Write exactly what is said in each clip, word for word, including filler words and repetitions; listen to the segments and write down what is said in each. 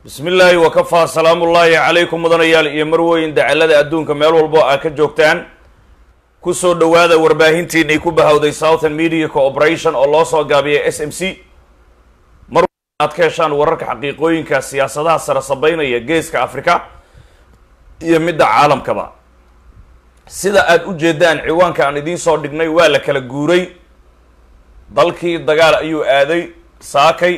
بسم الله وكفى سلام الله عليكم مدنيال iyo marweyn dacalada adduunka meel walbo aad ka joogtaan ku soo dhawaada warbaahintiin ay ku bahawday Southern Media Corporation oo loo soo gaabiyay S M C mar aad ka heshaan wararka xaqiiqooyinka siyaasadaha sare sabaynaya geeska Afrika iyo midda caalamkaba sida aad u jeedaan ciwaanka aan idin soo dhignay waa la kala guuray dalkii dagaal ayuu aaday saakay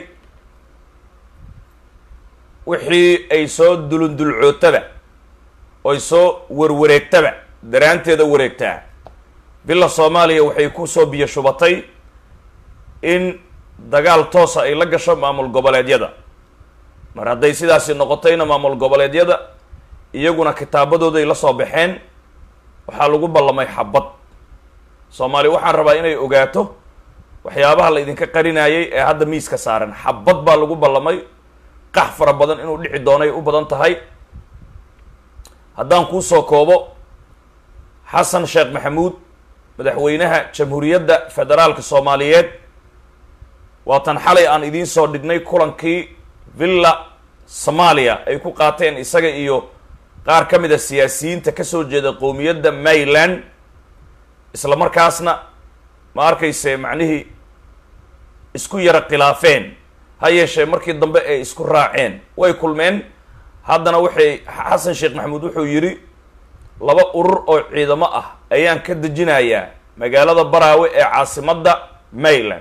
wixii ay soo dulundulcootaba oo soo warwareegtaba daraanteeda wareegtaa bila Soomaaliya waxay ku soo biyo shubatay in dagaal toos ay la gasho maamul goboleedyada mar haday sidaas noqotayna maamul goboleedyada iyaguna kitaabadooda ay la soo baxeen waxa lagu ballamay xabad Soomaali waxaan rabaa inay ogaato waxyaabaha la idinka qarinayay ee hadda miiska saaran xabad baa lagu ballamay qax fara badan inuu dhici doonay u badan tahay haddaan ku soo koobo Xasan Sheekh Maxamuud madaxweynaha Jamhuuriyadda Federaalka Soomaaliyeed waatan xalay aan idin soo dhignay kulankii Villa Soomaaliya ay ku qaateen isaga iyo qaar ka mid ah siyaasiyiinta ka soo jeeda qowmiyadda Mayland isla markaasna ma arkayse macnihii isku yara khilaafeen hayeeshee markii dambe ay isku raaceen way kulmeen haddana waxay Xasan Sheekh Maxamuud wuxuu yiri laba urur oo ciidamo ah ayaan ka dejinayaa magaalada Baraawe ee caasimadda Mayland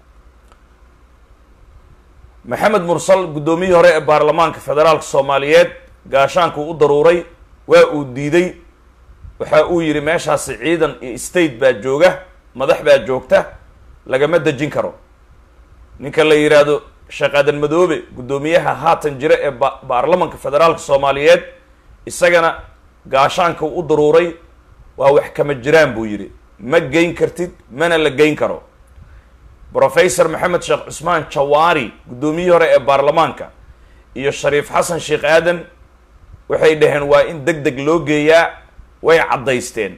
Maxamed Mursal gudoomiyihii hore ee baarlamaanka federaalka Soomaaliyeed gaashaanku u daruuray waa uu diiday waxa uu yiri meeshaas ciidan iyo state baa jooga madax baa joogta lagama dejin karo ninka la yiraahdo shaqadan madoobe gudoomiyaha haatan jira ee baarlamaanka federaalka Soomaaliyeed isagana gaashaanka u daruuray waa wax kama jiraan buu yiri ma geyn kartid mana la geyn karo Professor Maxamed Sheekh Cusmaan Jawaari gudoomiyihii hore ee baarlamaanka iyo Shariif Xasan Sheekh Aadan waxay dhaheen waa in degdeg loo geeyaa way cadaysteen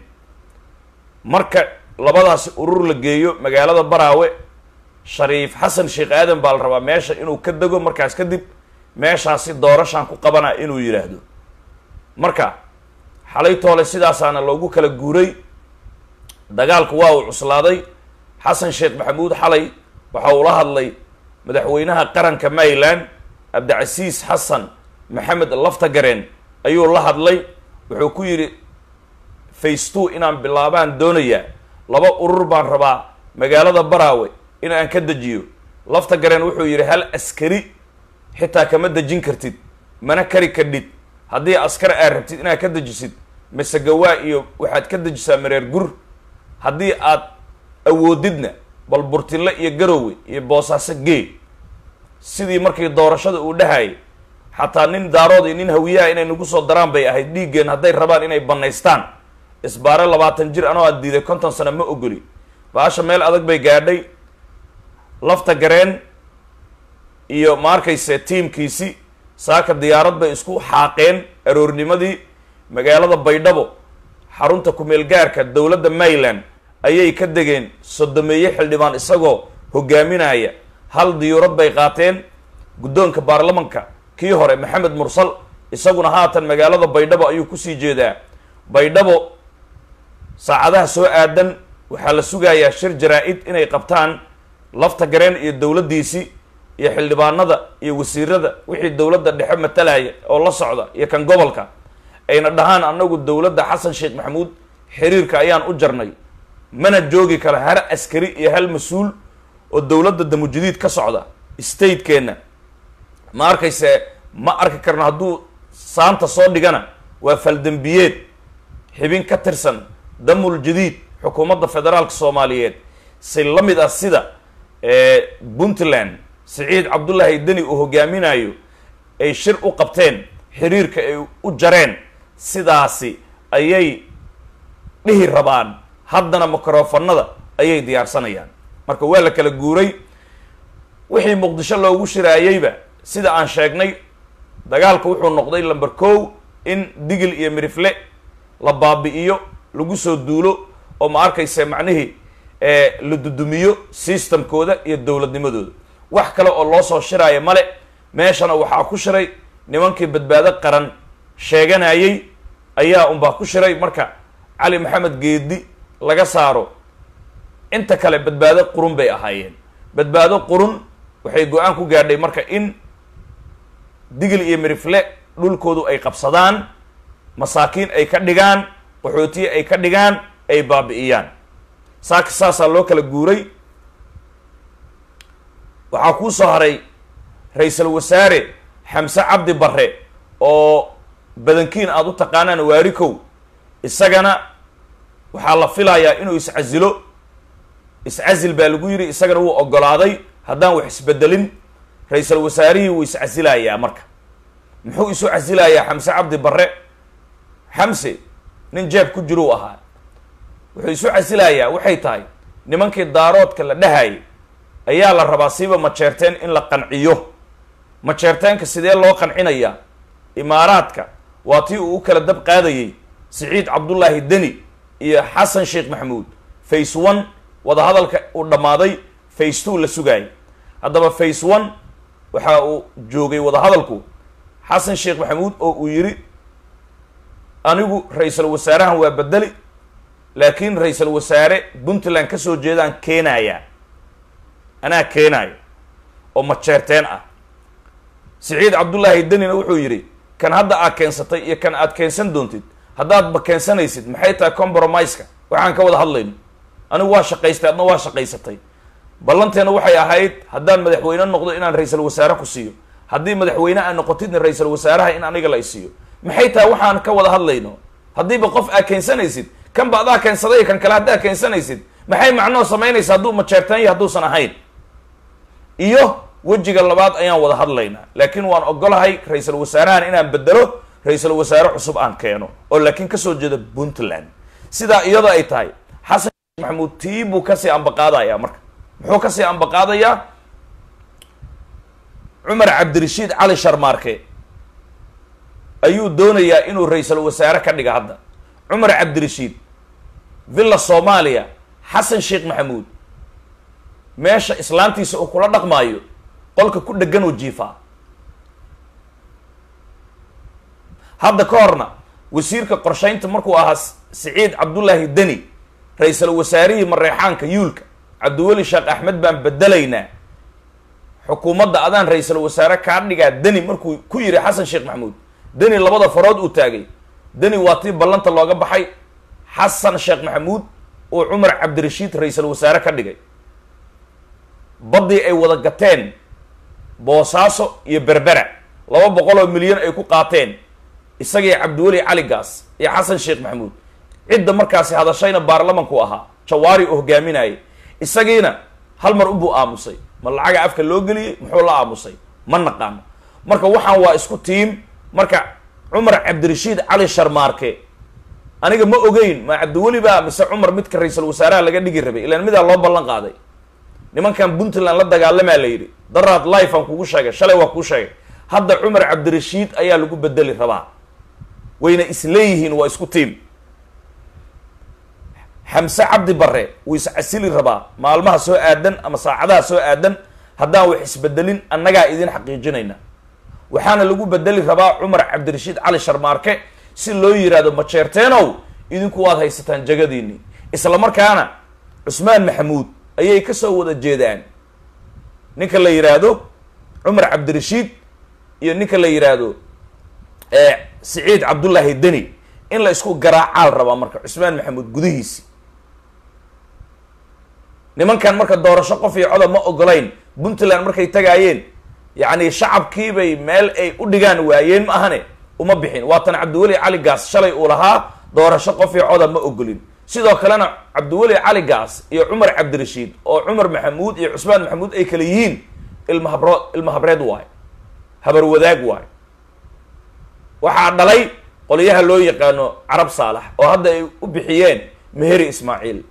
marka labadaas urur la geeyo magaalada Baraawe Shariif Xasan Sheekh Aadan baa la rabaa meesha inuu ka dago markaas kadib meeshaasi doorashan ku qabana inuu yiraahdo marka xalay toole sidaasaana loogu kala guuray dagaalku waa uu cuslaaday Xasan Sheekh Maxamuud xalay waxa uu la hadlay madaxweynaha qaranka Mayland Abdicasiis Xasan Maxamed Laftagareen ayuu la hadlay wuxuu ku yiri phase two inaan bilaabaan doonaya laba urur baan rabaa magaalada Baraawe in aan ka dajiyo Laftagareen wuxuu yiri hal askari xitaa kama dajin kartid mana kari kadhid haddii askar aad rabtid inaad ka dajisid masagawaa iyo waxaad ka dajisaa mareer gur haddii aad awoodidna bal burtile iyo garowe iyo boosaaso gee sidii markii doorashada uu dhahay xataa nin daarood iyo nin hawiyaha inay nagu soo daraan bay ahayd dhiiggeen hadday rabaan inay banaystaan isbaare labaatan jir anoo aad diiday konton sano ma ogoli baasha meel adag bay gaadhay Laftagareen iyo ma arkayse tiimkiisi saaka diyaarad bay isku xaaqeen aroornimadii magaalada Baydhabo xarunta ku meel gaarka dawladda Mayland ayay ka degeen sodomeeye xildhibaan isagoo hogaaminaya hal diyaarad bay qaateen gudoonka baarlamaanka kii hore Maxamed Mursal isaguna haatan magaalada Baydhabo ayuu ku sii jeedaa Baydhabo saacadaha soo aadan waxa la sugayaa shir jaraa'id inay qabtaan Laftagareen iyo dawladdiisi iyo xildhibaanada iyo wasiirada wixii dawladda dhexe matalaya oo la socda iyo kan gobolka ayna dhahaan anagu dawladda Xasan Sheekh Maxamuud xiriirka ayaan u jarnay mana joogi kala har askari iyo hal mas'uul oo dawladda damujadiid ka socda state keena ma arkayse ma arki karno hadduu saanta soo dhigana waa faldambiyeed xibin ka tirsan damul jadiid xukuumadda federaalka Soomaaliyeed si lamid ah sida ee Puntland Saciid Cabdullaahi Dani oo hogaaminayo ay shir u qabteen xiriirka ay u jareen sidaasi ayay dhihi rabaan haddana mikrofoonada ayay diyaarsanayaan marka waa la kala guuray wixii Muqdisho loogu shiraayayba sida aan sheegnay dagaalku wuxuu noqday number kow in digil iyo mirifle la baabi'iyo lagu soo duulo oo ma arkayse macnihii ee la dudumiyo systemkooda iyo dawladnimadooda wax kale oo loo soo shiraayo male meeshana waxaa ku shiray nimankii badbaado qaran sheeganayay ayaa unbaa ku shiray marka cali maxamed geedi laga saaro inta kale badbaado qurun bay ahaayeen. badbaado qurun waxay go-aan ku gaadhay marka in digil iyo mirifle dhulkoodu ay qabsadaan, masaakiin ay ka dhigaan, qaxootiye ay ka dhigaan, ay baabi'iyaan. saaka saasaa loo kala guuray. waxaa kuu soo haray ra-iisul wasaare xamse cabdi barre oo badankiin aada u taqaanaan waarikow, isagana waxaa la filayaa inuu iscasilo. iscasil baa lagu yidhi, isagana wuu ogolaaday. haddaan wax isbedelin ra-iisul wasaarihii wuu iscasilayaa. marka muxuu isu casilayaa xamse cabdi barre? xamse nin jeeb ku jiruu ahaa. wuxuu isu casilayaa waxay tahay nimankii daaroodka la dhahayay ayaa la rabaa siiba majeerteen in la qanciyo. majeerteenka sidee loo qancinayaa? imaaraadka waa tii uu u kala dab qaadayay siciid cabdullaahi deni iyo xasan sheekh maxamuud. face one wadahadalka uu dhammaaday, face two la sugaayay. haddaba face one waxa uu joogay wadahadalku xasan sheekh maxamuud oo uu yidhi anigu ra-iisul wasaarahan waa bedeli, laakiin ra-iisul wasaare puntland ka soo jeedaan keenayaa, anaa keenaayo oo majeerteen ah. siciid cabdullaahi denina wuxuu yidhi kan hadda aad keensatay iyo kan aad keensan doontid haddaadba keensanaysid maxay tahay compromise-ka waxaan ka wada hadlayno? anigu waa shaqaystay, adna waa shaqaysatay. ballanteena waxay ahayd haddaan madaxweyne noqdo inaan ra-iisul wasaare ku siiyo, haddii madaxweyne aan noqotidna ra-iisul wasaaraha in aniga la isiiyo. maxay tahay waxaan ka wada hadlayno? haddiiba qof aad keensanaysid, kan ba adaa keensaday, kan kale haddaad keensanaysid maxay macnoo samaynaysa hadduu majeertaan iyo hadduusan ahayn? iyo wejiga labaad ayaan wada hadlaynaa. laakiin waan ogolahay ra-iisul wasaarahan inaan bedelo, ra-iisul wasaare cusub aan keeno oo laakiin kasoo jeeda puntland. sidaa iyadoo ay tahay xasan sheekh maxamuud tii buu kasii ambaqaadayaa. marka muxuu kasii ambaqaadayaa? cumar cabdirashiid cali sharmaarke ayuu doonayaa inuu ra-iisul wasaare ka dhiga. hadda cumar cabdirashiid villa soomaaliya, xasan sheekh maxamuud meesha islaantiisa uu kula dhaqmaayo qolka ku dhegan uu jiifaa. hadda ka horna wasiirka qorshaynta markuu ahaa siciid cabdullaahi deni, ra-iisul wasaarihii mareexaanka yuulka cabdiweli sheekh axmed baan bedelaynaa, xukuumadda adaan ra-iisul wasaare kaa dhigaa deni markuu ku yidhi xasan sheekh maxamuud. deni labada farood uu taagay. deni waa tii ballanta looga baxay. xasan sheekh maxamuud uu cumar cabdirashiid ra-iisul wasaare ka dhigay. baddii ay wada gateen boosaaso iyo berbera laba boqol oo milyan ay ku qaateen isagii cabdiweli cali gaas iyo xasan sheekh maxamuud. cidda markaasi hadashayna baarlamanku ahaa jawaari oo hogaaminayay. isagiina hal mar unbuu aamusay. ma lacaga afka loo geliyey? muxuu la aamusay? ma naqaano. marka waxaan waa isku tiim. marka cumar cabdirashiid cali sharmaarke aniga ma ogeyn ma cabdiweli baa mise cumar midka ra-iisul wasaaraha laga dhigi rabay, ilaan midaa loo ballan qaaday. nimankan puntland la dagaalamaa la yidhi. daraad life aan kugu sheegay, shalay waa kuu sheegay. hadda cumar cabdirashiid ayaa lagu bedeli rabaa. wayna isleeyihiin waa isku tiim. xamse cabdi barre wuu iscasili rabaa maalmaha soo aadan ama saacadaha soo aadan. haddaan wax isbedelin annagaa idin xaqiijinayna. waxaana lagu bedeli rabaa cumar cabdirashiid cali sharmaarke si loo yidhaahdo majeerteenow idinku waad haysataan jagadiinni. isla markaana cusmaan maxamuud ayay ka soo wada jeedaan. ninka la yidhaahdo cumar cabdirashiid iyo ninka la yidhaahdo siciid cabdullaahi deni in la isku garaacaal rabaa marka cusmaan maxamuud gudihiisi. nimankan marka doorasho qof iyo coda ma ogolayn. puntland markay tagaayeen yacni shacabkiibay meel ay u dhigaan waayeen ma ahane uma bixin. waatan cabdiweli cali gaas shalay uu lahaa doorasho qof iyo coda ma ogolin. sidoo kalena cabdiweli cali gaas iyo cumar cabdirashiid oo cumar maxamuud iyo cusmaan maxamuud ay kala yihiin ilma habro ilma habreed waayo, habar wadaag waayo. waxaa dhalay qolyaha loo yaqaano carab saalax oo hadda ay u bixiyeen meheri ismaaciil.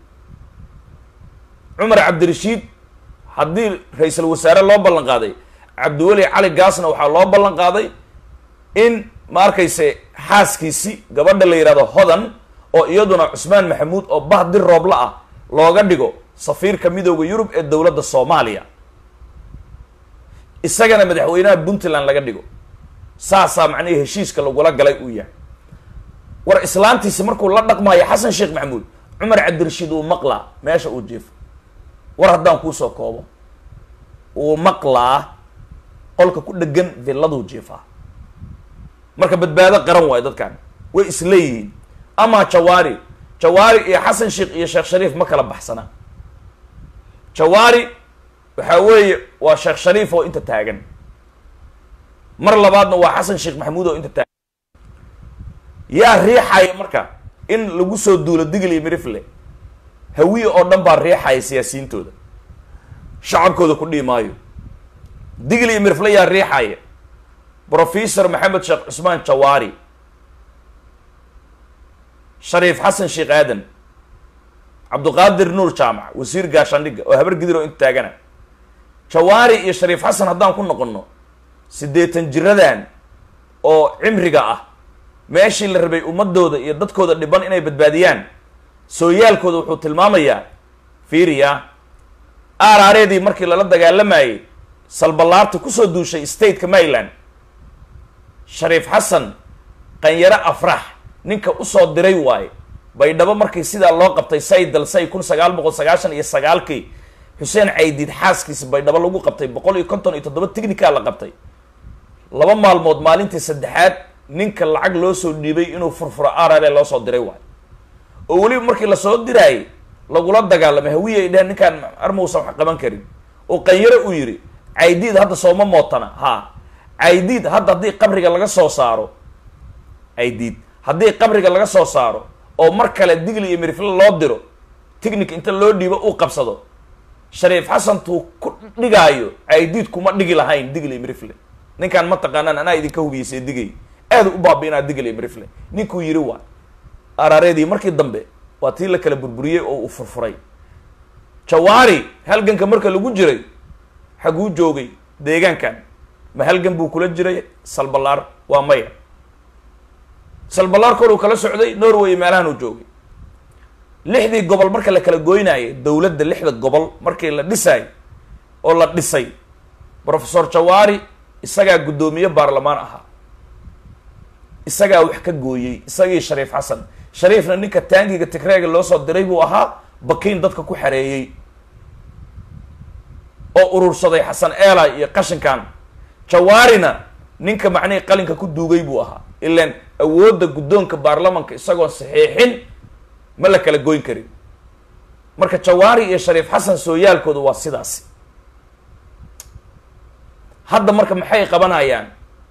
cumar cabdirashiid haddii ra-iisul wasaare loo ballan qaaday, cabdiweli cali gaasna waxaa loo ballan qaaday in ma arkayse xaaskiisi gabadha la yidhahdo hodan oo iyaduna cusmaan maxamuud oo bahdir roobla ah looga dhigo safiirka midooda yurub ee dowladda soomaaliya, isagana madaxweynaha puntland laga dhigo. saasaa macnihii heshiiska lagula galay uu yahay war islaantiisi markuu la dhaqmaayo xasan sheekh maxamuud cumar cabdirashiid uu maqlaa meesha uu jiifo war haddaan kuusoo koobo uu maqlaa qolka ku dhegan villaduu jiifaa marka badbaado qaran waayo dadkan way isleeyihiin ama jawaari jawaari iyo xasan sheekh iyo sheekh shariif ma kala baxsana jawaari waxaa weeye waa sheekh shariif oo inta taagan mar labaadna waa xasan sheekh maxamuud oo inta taagan yaa riixaya marka in lagu soo duulo digil iyo mirifle hawiye oo dhan baa riixaya siyaasiyiintooda shacabkooda ku dhihi maayo digil iyo mirifle yaa riixaya professor maxamed sheekh cusmaan jawaari shariif xasan sheekh aadan cabduqaadir nuur jaamac wasiir gaashaandhigga oo habar gidir oo inta taagana jawaari iyo shariif xasan haddaan ku noqono siddeetan jiradan oo cimriga ah meeshii la rabay ummadooda iyo dadkooda dhiban inay badbaadiyaan sooyaalkooda wuxuu tilmaamayaa fiiriya aaraareedii markii lala dagaalamayay salballaarta kusoo duushay stateka maryland shariif xasan qanyaro afrax ninka usoo diray waaye baydhabo markii sidaa loo qabtay say dalsay kun sagaal boqol sagaashan iyo sagaalkii xuseen caydiid xaaskiisa baydhabo lagu qabtay boqol iyo konton iyo toddoba tignika la qabtay laba maalmood maalintii saddexaad ninka lacag loo soo dhiibay inuu furfuro arare loo soo diray waayo oo weliba markii lasoo diraayay lagula dagaalamay hawiye ay dheheen ninkaan armausan wax qaban karin oo qanyaro uu yidhi caydiid hadda sooma mootana ha caydiid hadda haddii qabriga laga soo saaro caydiid haddii qabriga laga soo saaro oo mar kale digli iyo mirifle loo diro tignik inta loo dhiibo uu qabsado shariif xasantuu ku dhigaayo caydiid kuma dhigi lahayn digli iyo mirifle ninkaan ma taqaanaan anaa idinka hubiyeysay digay aada u baabiinaa digli iyo mirifle ninkuu yidhi waa araareedii markii dambe waa tii la kala burburiyey oo uu furfuray jawaari halganka marka lagu jiray xaguu joogay deegaankan ma halgan buu kula jiray salballaar waa maya salballaar kor uu kala socday norway meelahan uu joogay lixdii gobol marka la kala goynaayay dowladda lixda gobol markii la dhisaay oo la dhisay professor jawaari isagaa guddoomiye baarlamaan ahaa isagaa wax ka gooyey isagii shariif xasan shariifna ninka taangiga tigreega loo soo diray buu ahaa bakiin dadka ku xareeyey oo urursaday xasan eela iyo qashinkan jawaarina ninka macnihii qalinka ku duugay buu ahaa ilaan awoodda guddoonka baarlamanka isagoon saxiixin ma la kala goyn karin marka jawaari iyo shariif xasan sooyaalkooda waa sidaasi hadda marka maxay qabanayaan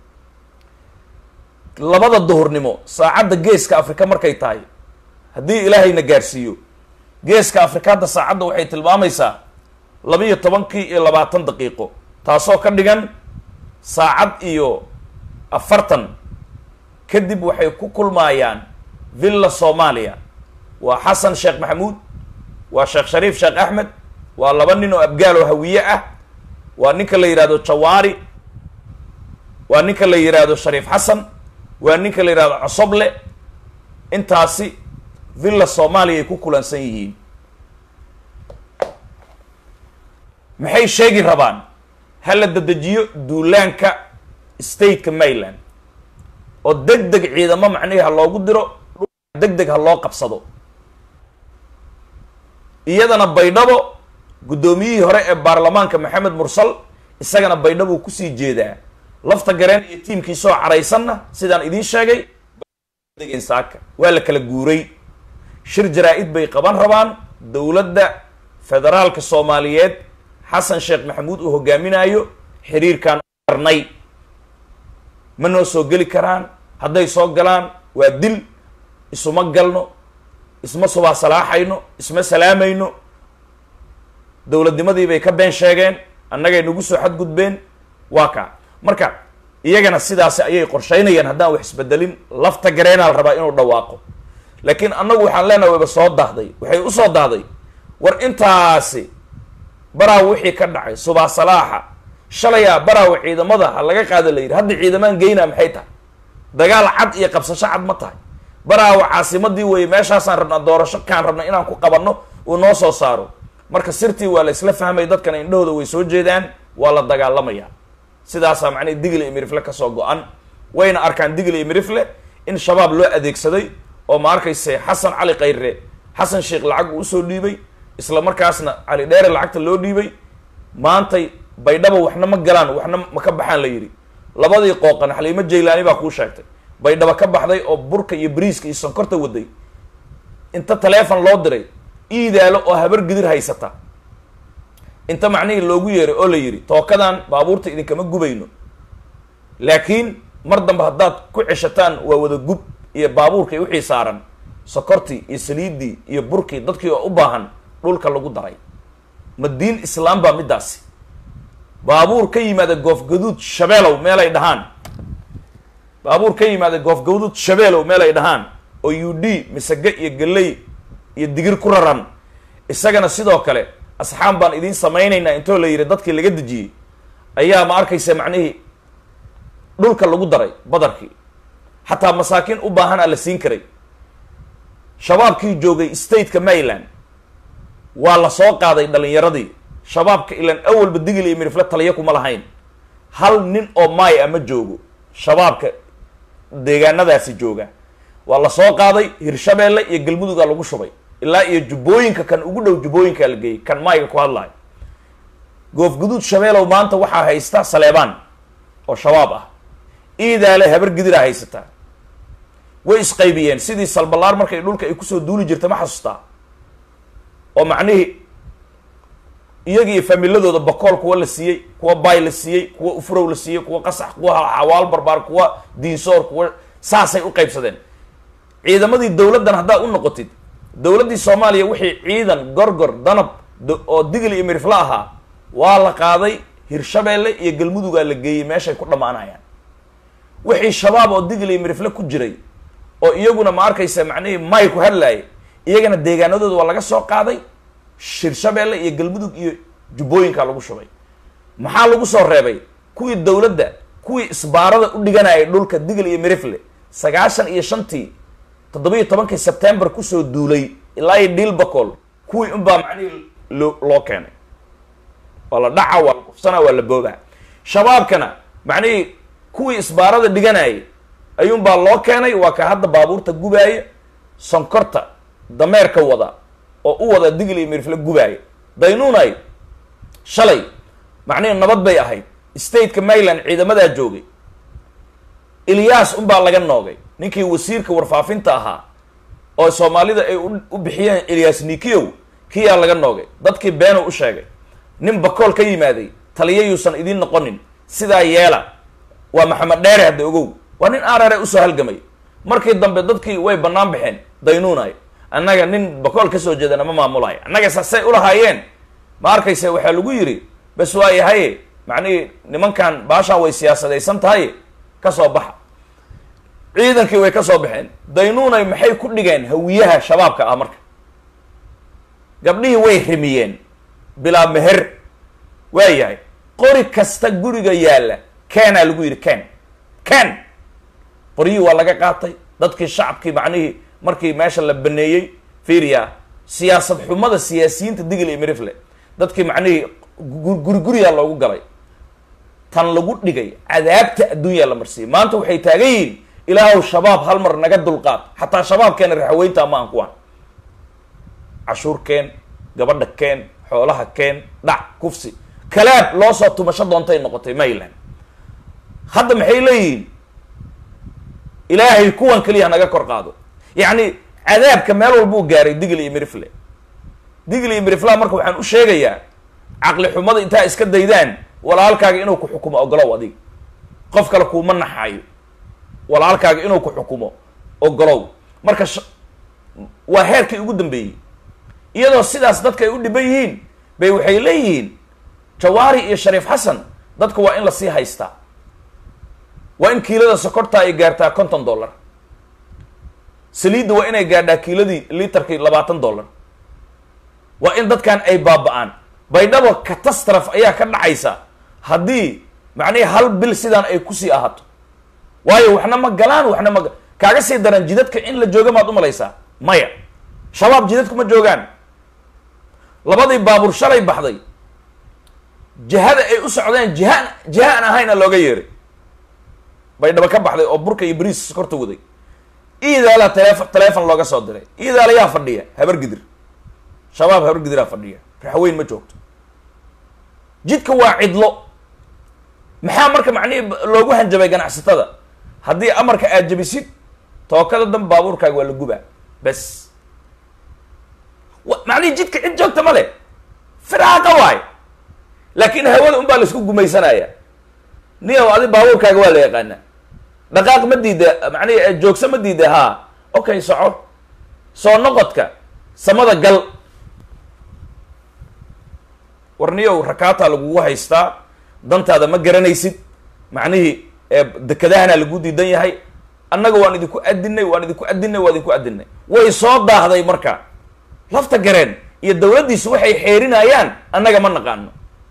labada duhurnimo saacadda geeska afrika markay tahay haddii ilaahayna gaarsiiyo geeska afrika hadda saacadda waxay tilmaamaysaa laba-iyo tobankii iyo labaatan daqiiqo taasoo ka dhigan saacad iyo afartan kadib waxay ku kulmaayaan villa soomaaliya waa xasan sheekh maxamuud waa sheekh shariif sheekh axmed waa laba nin oo abgaal oo hawiye ah waa ninka la yidhahdo jawaari waa ninka la yidhaahdo shariif xasan waa ninka la yidhahdo cosoble intaasi villa soomaaliya ay ku kulansan yihiin maxay sheegi rabaan ha la dadejiyo duulaanka stateka maryland oo deg deg ciidamo macnihii ha loogu diro deg deg ha loo qabsado iyadana baydhabo guddoomiyihii hore ee baarlamaanka maxamed mursal isagana baydhabo uu kusii jeedaa lafta gareen iyo tiimkiisoo caraysanna sidaan idiin sheegay degeen saaka waa la kala guuray shir jaraa-id bay qaban rabaan dowladda federaalka soomaaliyeed xasan sheekh maxamuud uu hogaaminayo xiriirkaan arnay ma noo soo geli karaan hadday soo galaan waa dil isuma galno isma subaa salaaxayno isma salaamayno dowladnimadii bay ka been sheegeen annagay nagu soo xadgudbeen waa kaa marka iyagana sidaasi ayay qorshaynayaan haddaan wax isbedelin lafta gareenaa la rabaa inuu dhawaaqo laakiin annagu waxaan leenahay wayba soo daahday waxay u soo daahday war intaasi baraaw wixii ka dhacay subaa salaaxa shalayaa baraaw ciidamada ha laga qaada la yidhi hadda ciidamaan geynaa maxay tahay dagaal cad iyo qabsasho cad ma tahay baraaw caasimadii weeye meeshaasaan rabnaa doorasho kaan rabna inaan ku qabanno uu noo soo saaro marka sirtii waa la isla fahmay dadkana indhahooda way soo jeedaan waa la dagaalamayaa sidaasaa macnii digli iyo mirifle kasoo go-an wayna arkaan digil iyo mirifle in shabaab loo adeegsaday oo ma arkayse xasan cali khayre xasan sheekh lacag uu usoo dhiibay isla markaasna cali dheere lacagta loo dhiibay maantay baydhabo waxna ma galaan waxna ma ka baxaan la yidhi labadii qooqan xaliimo jaylaani baa kuu sheegtay baydhabo ka baxday oo burka iyo bariiska iyo sonkorta waday inta taleefon loo diray iidaalo oo habar gidir haysata inta macnihii loogu yeeray oo la yidhi tookadan baabuurta idinkama gubayno laakiin mar dambe haddaad ku ceshataan waa wada gub iyo baabuurkii wixii saaran sokortii iyo saliiddii iyo burkii dadkii oo u baahan dhulka lagu daray ma diin islaam baa middaasi baabuur ka yimaada goofgaduud shabeelow meelay dhahaan baabuur ka yimaada goofgaduud shabeelow meelay dhahaan oo u d misage iyo galley iyo digir ku raran isagana sidoo kale asxaam baan idiin samaynaynaa intoo la yidhi dadkii laga dejiyey ayaa ma arkaysa macnihii dhulka lagu daray badarkii xataa masaakiin u baahan a la siin karay shabaabkii joogay stateka maryland waa la soo qaaday dhalinyaradii shabaabka ilan awalba digil iyo mirifle taliya kuma lahayn hal nin oo maay a ma joogo shabaabka deegaanadaasi jooga waa la soo qaaday hirshabeelle iyo galmudugaa lagu shubay ilaa iyo jubbooyinka kan ugu dhow jubbooyinkaa la geeyey kan maayga ku hadlayo goofguduud shabeelow maanta waxaa haysta saleebaan oo shabaab ah iidaale habar gidiraa haysataa way isqaybiyeen sidii salbalaar markay dhulka ay kusoo duuli jirta ma xasuustaa oo macnihii iyagii familadooda bakool kuwa la siiyey kuwa baay la siiyey kuwa ufurow la siiyey kuwa qasax kuwa xawaal barbaar kuwa diinsoor kuwa saasay u qaybsadeen ciidamadii dowladdan haddaa u noqotid dowladdii soomaaliya wixii ciidan gorgor danab oo digil iyo mirifla ahaa waa la qaaday hirshabeelle iyo galmudugaa la geeyey meeshay ku dhammaanayaan wixii shabaab oo digil iyo mirifle ku jiray oo iyaguna ma arkaysa macnihii may ku hadlaayay iyagana deegaanadooda waa laga soo qaaday hirshabeelle iyo galmudug iyo jubbooyinkaa lagu shubay maxaa lagu soo reebay kuwii dowladda kuwii isbaarada u dhiganayay dhulka digil iyo mirifle sagaashan iyo shantii toddoba iyo tobankii sebtembar kusoo duulay ilaa iyo dhiil bakool kuwii unbaa macnihii loo loo keenay waa la dhaca waa la qufsanaa waa la boobaa shabaabkana macnihii kuwii isbaarada dhiganayay ayuunbaa loo keenay waa ka hadda baabuurta gubaaya sonkorta dameerka wada oo u wada digil iyo mirifle gubaaya daynuunay shalay macnihii nabad bay ahayd stateka maryland ciidamadaa joogay ilyas unbaa laga noogay ninkii wasiirka warfaafinta ahaa oo soomaalida ay u bixiyeen ilyas nikiyow kiyaa laga noogay dadkii beeno u sheegay nin bakool ka yimaaday taliyayuusan idiin noqonin sidaa yeela waa maxamed dheere hadda ogow waa nin aarare usoo halgamay markii dambe dadkii way bannaan baxeen daynuunay annaga nin bakool kasoo jeedana ma maamulayo annaga saasay ulahaayeen ma arkayse waxaa lagu yidhi bas waa yahaye macnihii nimankan baashaan way siyaasadaysan tahay kasoo baxa ciidankii way ka soo baxeen daynuunay maxay ku dhigeen hawiyaha shabaabka ah marka gabdhihii way rimiyeen bilaa meher waa yahay qori kasta guriga yaalla keenaa lagu yidhi ken ken qoryihii waa laga qaatay dadkii shacabkii macnihii markii meesha la baneeyey fiiriya siyaasad xumada siyaasiyiinta digil iyo mirifle dadkii macnihii guri guriyaa loogu galay tan lagu dhigay cadaabta adduunyaa la marsiiyey maanta waxay taagan yihiin ilaahow shabaab hal mar naga dulqaad xataa shabaabkeena raxweynta ma aan kuwan cashuur keen gabadha keen xoolaha keen dhac kufsi kalaab loo soo tumasho doontay noqotay maryland hadda maxay leeyihiin ilaahay kuwan keliya naga kor qaado yacni cadaabka meel walbuu gaaray digil iyo mirifle digil iyo miriflaa marka waxaan u sheegayaa caqli xumada intaa iska daydaan walaalkaaga inuu ku xukumo ogolow adig qof kale kuuma naxayo walaalkaaga inuu ku xukumo ogolow marka waa heerkii ugu dambeeyey iyadoo sidaas dadka ay u dhiban yihiin bay waxay leeyihiin jawaari iyo shariif xasan dadka waa in lasii haystaa waa in kiilada sokortaa ay gaartaa konton dollar saliidda waa inay gaadhaa kiiladii litarkii labaatan dollar waa in dadkan ay baaba-aan baydhabo catastrophe ayaa ka dhacaysa haddii macnihii hal bil sidaan ay kusii ahaato waayo waxna ma galaan waxna ma kaaga sii daran jidadka in la jooga maad umalaysaa maya shabaab jidadku ma joogaan labadii baabuur shalay baxday jihada ay u socdeen jihaan jiha aan ahayna looga yeeray baydhabo ka baxday oo burka iyo bariis korta waday iidaala taleefon taleefon looga soo diray iidaala yaa fadhiya habar gidir shabaab habar gidiraa fadhiya raxweyn ma joogto jidka waa cidlo maxaa marka macnihi loogu hanjabay ganacsatada haddii amarka aad jabisid tookada dan baabuurkaaga waa la gubaa bas macnihi jidka cid joogta ma le firaaqa waay laakiin hawada un baa laisku gumaysanaya niyow adi baabuurkaaga waa la yaqaanaa dhaqaaq ma diida macnihi joogsa ma diida haa okay soco soo noqodka samada gal warniyow rakaataa lagugu haystaa dantaada ma garanaysid macnihii dekadahana lagu diidan yahay annaga waan idinku adinay waan idinku adinay waan idinku adinay way soo daahday marka lafta gareen iyo dawladdiisu waxay xeerinayaan annaga ma naqaano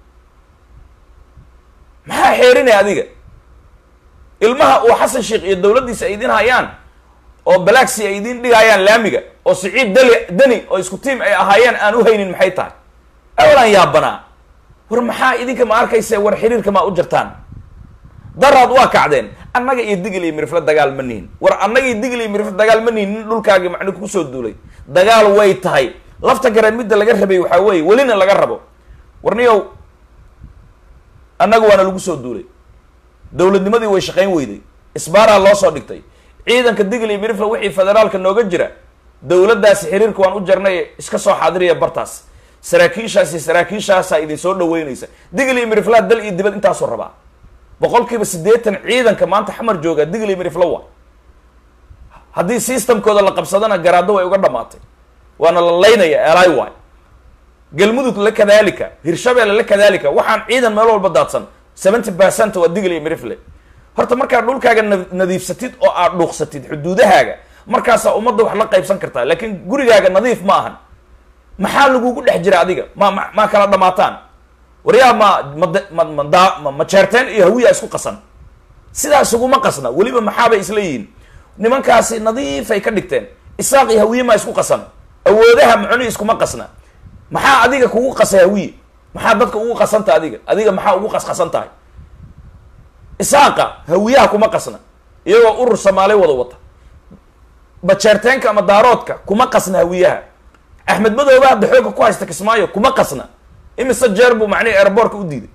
maxaa xeerinaya adiga ilmaha uu xasan sheekh iyo dawladdiisa ay idin hayaan oo balaagsi ay idin dhigayaan laamiga oo siciid dali dani oo isku tiim ay ahaayeen aan u haynin maxay tahay awalan yaabanaa war maxaa idinka ma arkaysa war xiriirka maa u jirtaan daraad waa kacdeen annaga iyo digil iyo mirifle dagaal ma nihin war annaga iyo digil iyo mirifle dagaal ma nihin nin dhulkaagi macni kusoo duulay dagaal way tahay lafta gareen midda laga rabay waxaa weeye welina laga rabo warniyow annaga waana lagu soo duulay dowladnimadii way shaqayn weyday isbaaraa loo soo dhigtay ciidanka digil iyo mirifle wixii federaalka nooga jira dowladdaasi xiriirka waan u jarnay iska soo xaadiriya bartaas saraakiishaasi saraakiishaasaa idin soo dhaweynaysa digil iyo miriflaa dal iyo dibad intaasoo rabaa boqol kiiba siddeetan ciidanka maanta xamar jooga digil iyo mirifla waa haddii systemkooda la qabsadana garaado way uga dhamaatay waana la laynaya eelaay waay galmudug la kadaalika hirshabeelle la kadaalika waxaan ciidan meel walba daadsan seventy percent waa digil iyo mirifle horta markaad dhulkaaga nadiifsatid oo aad dhuuqsatid xuduudahaaga markaasaa ummadda wax la qaybsan kartaa laakiin gurigaaga nadiif ma ahan maxaa lagugu dhex jira adiga ma ma maa kala dhamaataan waryaa ma ma ma ma ma jeerteen iyo hawiya isku qasan sidaas uguma qasna weliba maxaabay isla yihiin nimankaasi nadiifay ka dhigteen isaaq iyo hawiye maa isku qasan awoodaha macuni iskuma qasna maxaa adiga kugu qasay hawiye maxaa dadka ugu qasanta adiga adiga maxaa ugu qasqasan tahay isaaqa hawiyaha kuma qasna iyagoo urur soomaali wada wata bajeerteenka ama daaroodka kuma qasna hawiyaha axmed madooba hadda xooga ku haysta kismaayo kuma qasna imise jeer buu macnihi airboortka u diiday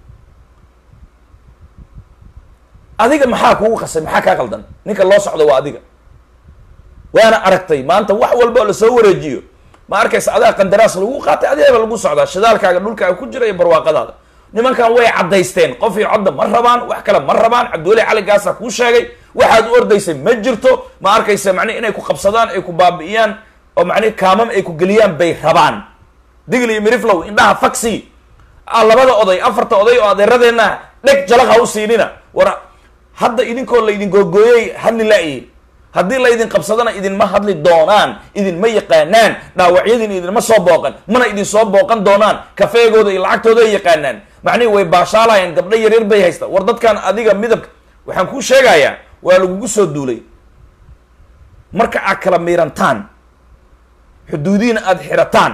adiga maxaa kugu qasay maxaa kaa qaldan ninka loo socdo waa adiga waana aragtay maanta wax walba oo lasoo wareejiyo ma arkaysa adaa qandaraas lagu qaatay adiaba lagu socdaa shidaalkaaga dhulkaaga ku jira iyo barwaaqadaada nimankan way caddaysteen qof iyo codda ma rabaan wax kale ma rabaan cabdiweli cali gaasaa kuu sheegay waxaad u ordaysay ma jirto ma arkaysa macnihi inay ku qabsadaan ay ku baabi'iyaan oo macnihi kaamam ay ku geliyaan bay rabaan digil iyo miriflow indhaha faxi labada oday afarta oday oo adeeradeenna dheg jalaq ha u siinina war hadda idinkoo laydin googooyey hadli la-i haddii laydin qabsadana idinma hadli doonaan idinma yaqaanaan dhaawacyadiina idinma soo booqan mana idin soo booqan doonaan kafeegooda iyo lacagtooda ay yaqaanaan macnihi way baashaalayaan gabdho yaryar bay haysta war dadkan adiga midabka waxaan kuu sheegayaa waa lagugu soo duulay marka aad kala miirantaan xuduudiina aada xirataan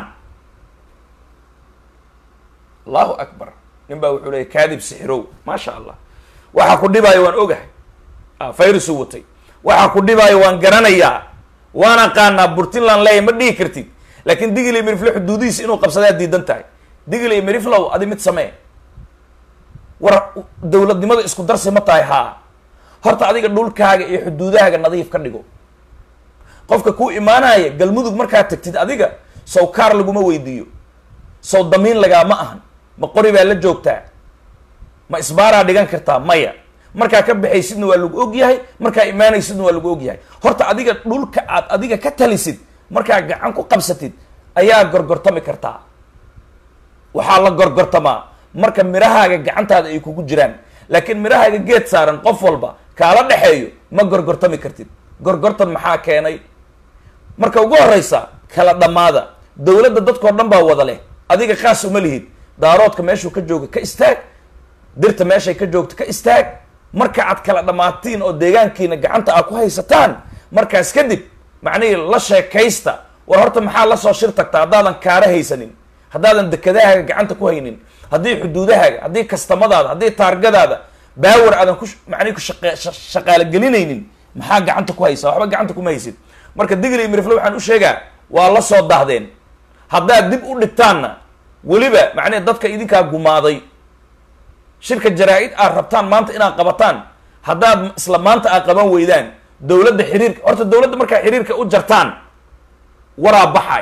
allahu akbar nin baa wuxuu leeyay kaadib sixirow maasha allah waxaa ku dhibaayo waan ogahay fayrusu watay waxaa ku dhibaayo waan garanayaa waan aqaanaa burtinland leeya ma dhihi kartid laakiin digil iyo mirifle xuduudihiisa inuu qabsadaa diidan tahay digil iyo miriflow adi mid samee war dowladnimada isku darsi ma tahay haa horta adiga dhulkaaga iyo xuduudahaaga nadiif ka dhigo qofka kuu imaanaya galmudug markaad tagtid adiga sow kaar laguma weydiiyo sow damiin lagaama ahan ma qori baa la joogtaa ma isbaaraa dhigan kartaa maya markaa ka baxaysidna waa lagu og yahay markaa imaanaysidna waa lagu og yahay horta adiga dhulka aad adiga ka talisid markaa gacan ku qabsatid ayaa gorgortami kartaa waxaa la gorgortamaa marka mirahaaga gacantaada ay kugu jiraan laakiin mirahaaga geed saaran qof walba kaala dhexeeyo ma gorgortami kartid gorgortan maxaa keenay marka ugu horeysa kala dhammaada dowladda dadkao dhan baa wada leh adiga khaas uma lihid daaroodka meeshuu ka jooga ka istaag dirta meeshay ka joogto ka istaag marka aad kala dhammaatiin oo deegaankiina gacanta aad ku haysataan markaas kadib macnihii la sheekaysta war horta maxaa lasoo shir tagta haddaadan kaara haysanin haddaadan dekedahaaga gacanta ku haynin haddii xuduudahaaga haddii kastamadaada haddii taargadaada باور aadan ku macni ku shaqaale gelinaynin maxaa gacanta ku haysaa waxba gacanta kuma haysid marka digli iyo mirifle waxaan u sheegaa waa la soo daahdeen haddaad dib u dhigtaanna weliba macni dadka idinkaa gumaaday shirka jaraa'id aad rabtaan maanta inaad qabataan haddaad isla maanta aad qaban weydaan dowladda xiriirka horta dowladda markaa xiriirka u jartaan waraa baxay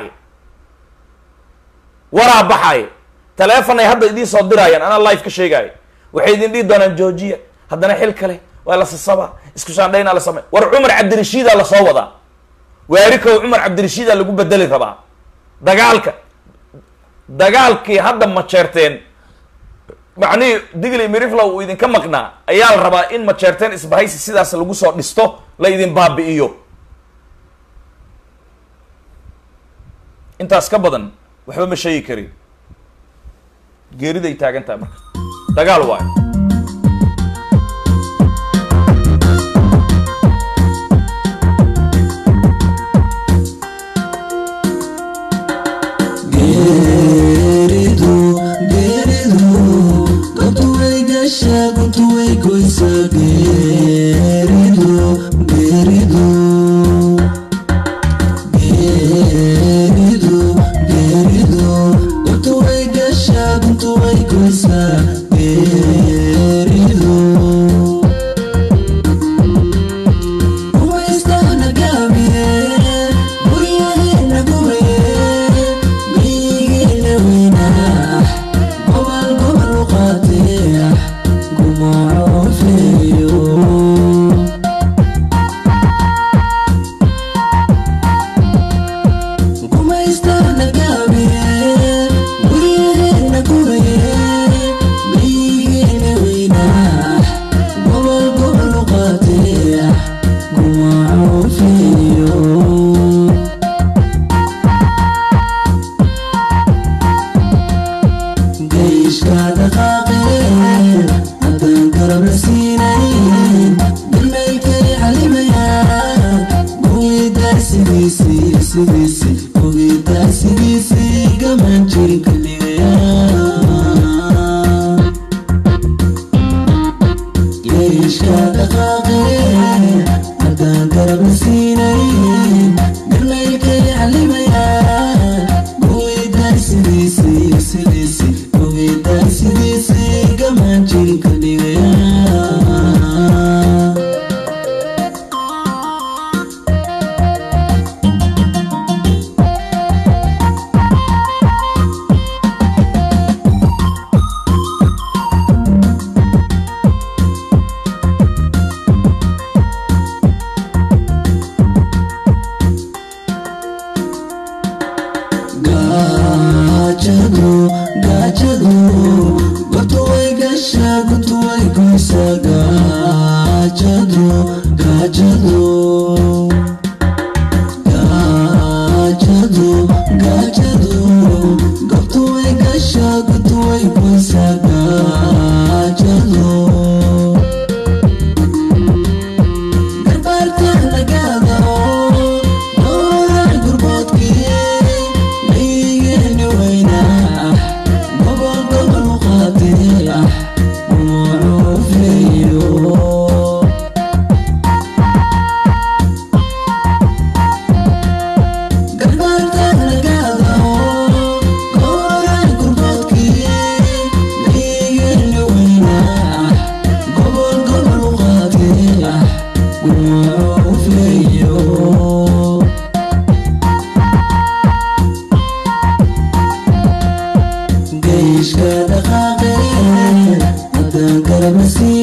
waraa baxay telephone ay hadda idiin soo dirayaan ana live ka sheegay waxay idin dhii doonaan Georgia haddana xil kale waa la sasaba isku shaandhayna la samay war Umar Cabdirashiid la soo wada waariko Umar Cabdirashiid lagu bedeli rabaa dagaalka dagaalkii hadda ma jeerteen macni digli mirifla uu idin ka maqnaa ayaa la rabaa in ma jeerteen isbahaysi sidaas lagu soo dhisto la idin baabi'iyo intaas ka badan waxba ma sheegi karin geeriday taagan tahay marka dagaal waay geeridu geeridu goobtu way gashaa goobtu way goysaa geeridu geeridu geeridu geeridu goobtu way gashaa goobtu way goysaa geeridu umaystana gaabiye guryaheena gubaye miyigeena weynaa gobol gobol u qaatee gumaaco feeyo umaystana gaabiye guryaheena gubaye miyigeena weynaa gobol gobol u qaatee gumaaco feeyo geeshka dhaqaaqeen haddaan garab la siinayn dalmaylkay xalimayaan ogeedaa sidiisii sidiisii ogeedaa sidiisii gamaan jirin ka dhigayaan geeshka dhaqaaqeen haddaan garab la siinayn dalmaylkay xalimayaan ogeedaa sidiisii sidiisii ogeedaa sidiisii gamaan jirin ka dhigayaan gaajadu gaajadu goobtu way gashaa goobtu way goysaa gaajadu gaajadu gaajadu gaajadu goobtu way gashaa goobtu way goysaa gaajadu garbaarta nagaada noora gurboodkii miyigeena weynaa gobol gobol u qaatee gumaaco feeyo garbaarta nagaada noora gurboodkii miyigeena weynaa gobol gobol u qaatee gumaaco feeyo geeshka dhaqaaqeen haddaan garab la siin